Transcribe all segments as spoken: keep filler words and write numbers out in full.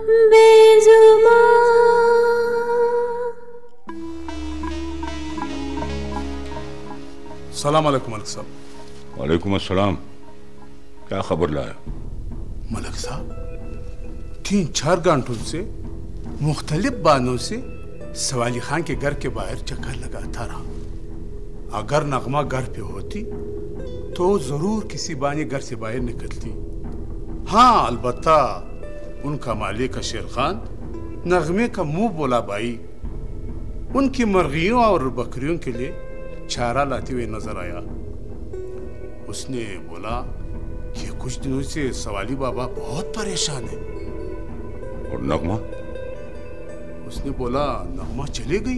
सलाम अलैकुम मलिक साहब। वालेकुम अस्सलाम। क्या खबर लाया? मलिक साहब, तीन चार घंटों से मुख्तलिफ बहानों से सवाली खान के घर के बाहर चक्कर लगाता रहा। अगर नगमा घर पे होती तो जरूर किसी बहाने घर से बाहर निकलती। हाँ, अलबत्ता उनका मालिक शेर खान नगमे का मुंह बोला भाई उनकी मुर्गियों और बकरियों के लिए चारा लाते हुए नजर आया। उसने बोला कि कुछ दिनों से सवाली बाबा बहुत परेशान है। और नगमा? उसने बोला नगमा चली गई।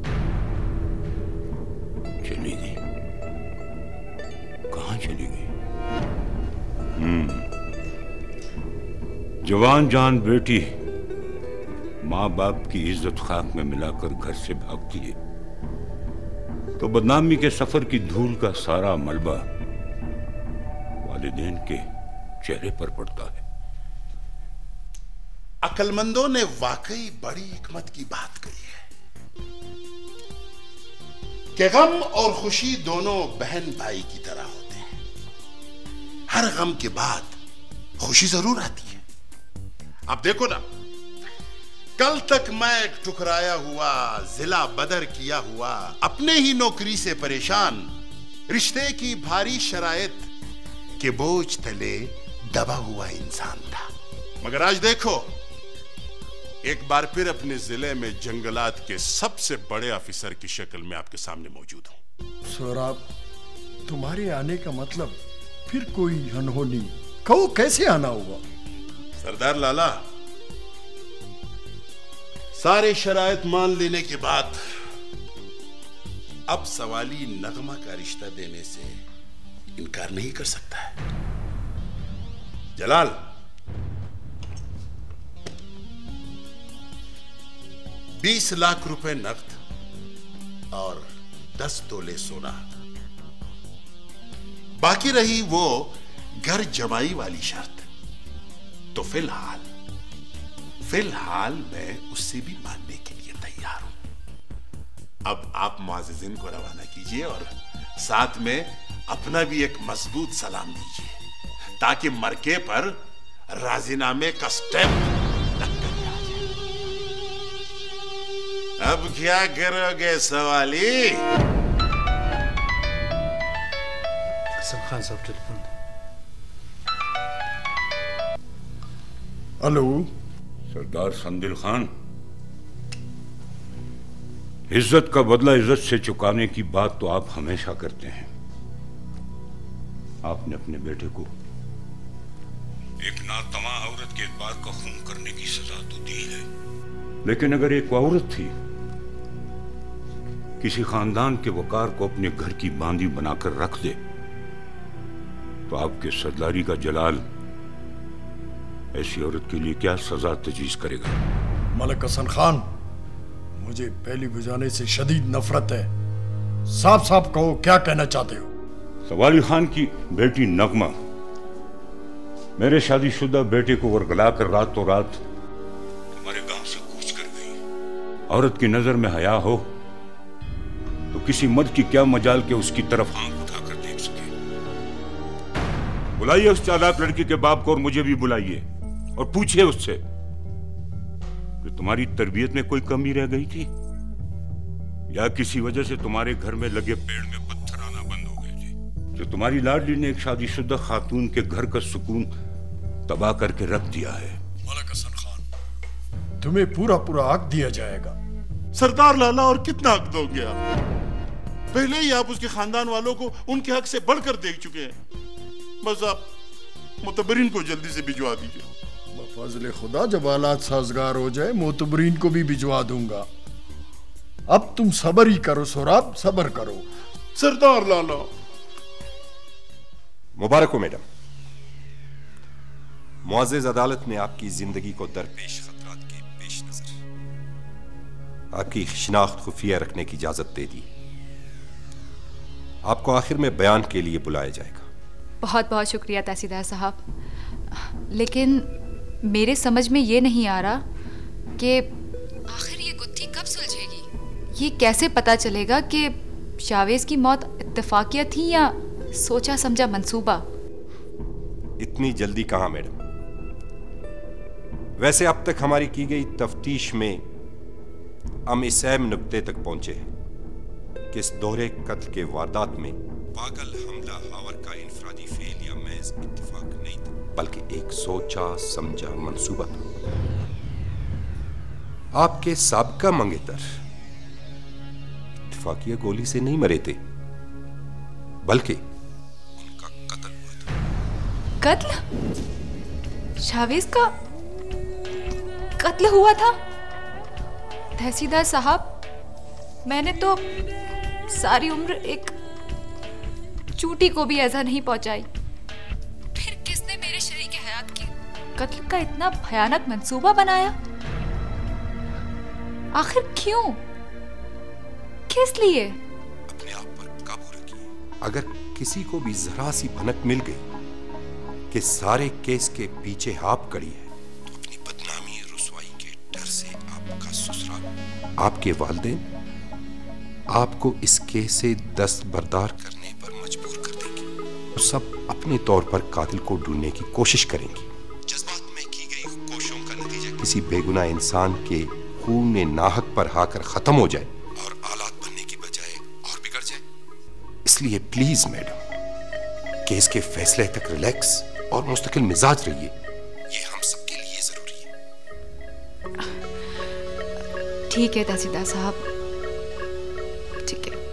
चली गई? कहाँ चली गई? हम्म जवान जान बेटी माँ बाप की इज्जत खाक में मिलाकर घर से भागती है तो बदनामी के सफर की धूल का सारा मलबा वालिदैन के चेहरे पर पड़ता है। अक्लमंदों ने वाकई बड़ी हिकमत की बात कही है कि गम और खुशी दोनों बहन भाई की तरह होते हैं। हर गम के बाद खुशी जरूर आती है। अब देखो ना, कल तक मैं ठुकराया हुआ, जिला बदर किया हुआ, अपने ही नौकरी से परेशान, रिश्ते की भारी शरायत के बोझ तले दबा हुआ इंसान था। मगर आज देखो, एक बार फिर अपने जिले में जंगलात के सबसे बड़े ऑफिसर की शक्ल में आपके सामने मौजूद हूं। सोहराब, तुम्हारे आने का मतलब फिर कोई अनहोनी, कहो कैसे आना हुआ? सरदार लाला, सारे शरायत मान लेने के बाद अब सवाली नगमा का रिश्ता देने से इनकार नहीं कर सकता है। जलाल, बीस लाख रुपए नकद और दस तोले सोना, बाकी रही वो घर जमाई वाली शर्त। तो फिलहाल फिलहाल मैं उससे भी मानने के लिए तैयार हूं। अब आप मुअज़्ज़िज़िन को रवाना कीजिए और साथ में अपना भी एक मजबूत सलाम दीजिए ताकि मरके पर राजीनामे का स्टेप लग कर आ जाए। अब क्या करोगे सवाली? हसन खान साहब टेलीफोन। हेलो सरदार संदिल खान, इज्जत का बदला इज्जत से चुकाने की बात तो आप हमेशा करते हैं। आपने अपने बेटे को एक नातमा औरत के एतबार का खून करने की सजा तो दी है, लेकिन अगर एक औरत थी किसी खानदान के वकार को अपने घर की बांदी बनाकर रख दे तो आपके सरदारी का जलाल ऐसी औरत के लिए क्या सजा तजवीज करेगा? मलिक हसन खान, मुझे पहली बुझाने से शदीद नफरत है। साफ साफ कहो क्या कहना चाहते हो? सवाली खान की बेटी नगमा मेरे शादीशुदा बेटे को वरगला कर रातों रात तुम्हारे गांव से कूच कर गई। औरत की नजर में हया हो तो किसी मर्द की क्या मजाल के उसकी तरफ आंख उठाकर देख सके। बुलाइए उस चालाक लड़की के बाप को और मुझे भी बुलाइए और पूछिए उससे कि तुम्हारी तरबियत में कोई कमी रह गई थी या किसी वजह से तुम्हारे घर में लगे पेड़ में पत्थर आना बंद हो गए थे जो तुम्हारी लाडली ने एक शादीशुदा खातून के घर का सुकून तबाह करके रख दिया है। मलिक हसन खान, तुम्हें पूरा पूरा हक दिया जाएगा। सरदार लाला, और कितना हक दोगे आप? पहले ही आप उसके खानदान वालों को उनके हक से बढ़कर देख चुके हैं। बस आप मुतबरीन को जल्दी से भिजवा दीजिए। बफज़ल खुदा जब हालात साजगार हो जाए मुतबरीन को भी भिजवा दूंगा। अब तुम सब्र ही करो सोहराब, सब्र करो। सरदार लाला। मुबारक हो मैडम। मुअज़्ज़िज़ अदालत ने आपकी जिंदगी को दरपेश खतरात के पेश नजर आपकी शिनाख्त खुफिया रखने की इजाजत दे दी। आपको आखिर में बयान के लिए बुलाया जाएगा। बहुत बहुत शुक्रिया तहसीलदार साहब, लेकिन मेरे समझ में ये नहीं आ रहा कि आखिर ये गुत्थी कब सुलझेगी। ये कैसे पता चलेगा कि शावेज की मौत इत्तेफाकिया थी या सोचा समझा मंसूबा। इतनी जल्दी कहां मैडम। वैसे अब तक हमारी की गई तफ्तीश में हम इस अहम नुक्ते तक पहुंचे हैं कि इस दोहरे कत्ल के वारदात में पागल हमला हावर का इनफरादी फेल या महज इत्तेफाक नहीं था, बल्कि एक सोचा समझा मंसूबा था। आपके साबका मंगेतर इत्तेफाकिया गोली से नहीं मरे थे, बल्कि उनका कत्ल हुआ था। कत्ल? शावेज का कत्ल हुआ था? तहसीलदार साहब, मैंने तो सारी उम्र एक चूटी को भी ऐसा नहीं पहुंचाई, फिर किसने मेरे शरीक हयात के कत्ल का इतना भयानक मंसूबा बनाया? आखिर क्यों? किस लिए? अपने आप पर काबू रखिए। अगर किसी को भी जरा सी भनक मिल गई कि सारे केस के पीछे आप खड़ी है, तो अपनी बदनामी रुसवाई के डर से आपका ससुराल, आपके वालिदैन आपको इस केस से दस्तबरदार करने पर मजबूर कर देंगे। तो सब अपने तौर पर कातिल को ढूंढने की कोशिश करेंगे। जज्बात में की गई कोशिशों का नतीजा किसी बेगुनाह इंसान के खून नाहक पर आकर खत्म हो जाए और हालात बनने की बजाय और बिगड़ जाए। इसलिए प्लीज मैडम, केस के फैसले तक रिलैक्स और मुस्तकिल मिजाज रहिए। ये हम सबके लिए जरूरी है। ठीक है तहसीलदार साहब, ठीक है।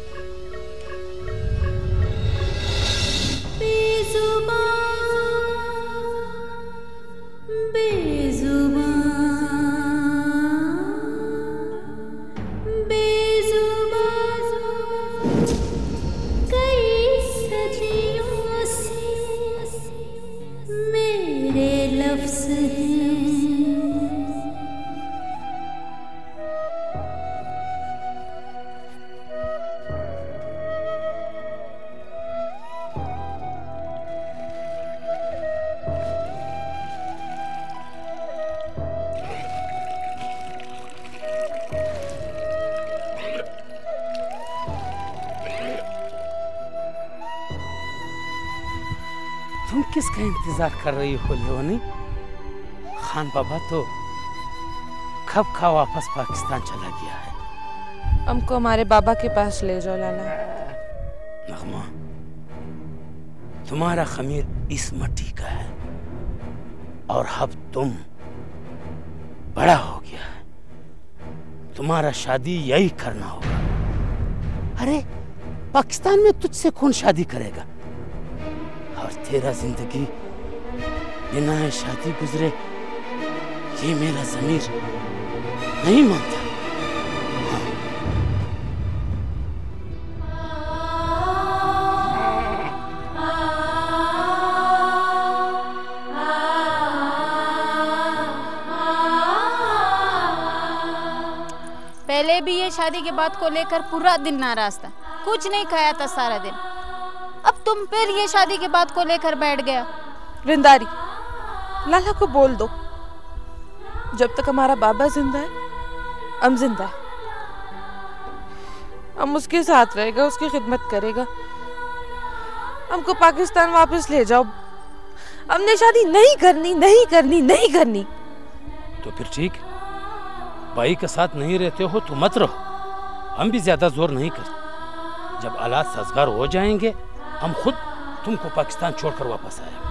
तुम किसका इंतजार कर रही हो लेओनी? खान बाबा तो कब का वापस पाकिस्तान चला गया है। हमको हमारे बाबा के पास ले जाओ लाला। नगमा, तुम्हारा खमीर इस मट्टी का है और अब तुम बड़ा हो गया है। तुम्हारा शादी यही करना होगा। अरे पाकिस्तान में तुझसे कौन शादी करेगा? और तेरा जिंदगी बिना शादी गुजरे ये मेरा ज़मीर नहीं मानता। पहले भी ये शादी के बात को लेकर पूरा दिन नाराज था, कुछ नहीं खाया था सारा दिन। अब तुम फिर ये शादी के बात को लेकर बैठ गया। रिंदारी, लाला को बोल दो, जब तक हमारा बाबा जिंदा है हम जिंदा है। हम उसके साथ रहेगा, उसकी खिदमत करेगा। हमको पाकिस्तान वापस ले जाओ। हमने शादी नहीं करनी, नहीं करनी, नहीं करनी। तो फिर ठीक, भाई के साथ नहीं रहते हो तो मत रहो। हम भी ज्यादा जोर नहीं करते। जब हालात साजगार हो जाएंगे हम खुद तुमको पाकिस्तान छोड़कर वापस आएंगे।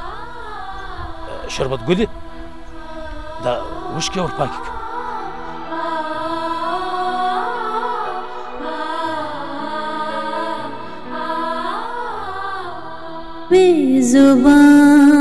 शरबत गुली दा उश्के और पाकी का। बेजुबान